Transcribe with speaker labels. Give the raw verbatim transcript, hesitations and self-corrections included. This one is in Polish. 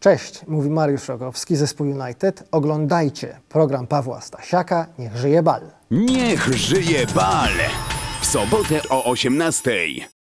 Speaker 1: Cześć, mówi Mariusz Rogowski, zespół United. Oglądajcie program Pawła Stasiaka Niech żyje bal.
Speaker 2: Niech żyje bal! W sobotę o osiemnastej.